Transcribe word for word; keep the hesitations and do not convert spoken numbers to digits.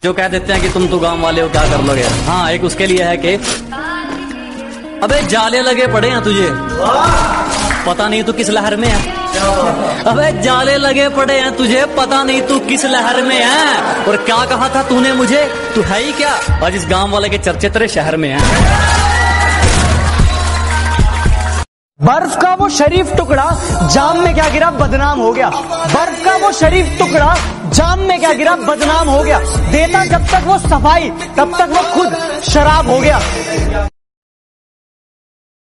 जो कह देते हैं कि तुम तो गांव वाले हो, क्या कर लोगे। हाँ, एक उसके लिए है कि अबे जाले लगे पड़े हैं तुझे, पता नहीं तू किस लहर में है। अबे जाले लगे पड़े हैं तुझे, पता नहीं तू किस लहर में है। और क्या कहा था तूने मुझे, तू है ही क्या। आज इस गांव वाले के चर्चे तेरे शहर में हैं। बर्फ का वो शरीफ टुकड़ा जाम में क्या गिरा, बदनाम हो गया। बर्फ का वो शरीफ टुकड़ा जाम में क्या गिरा, बदनाम हो गया। देता जब तक वो सफाई, तब तक वो खुद शराब हो गया।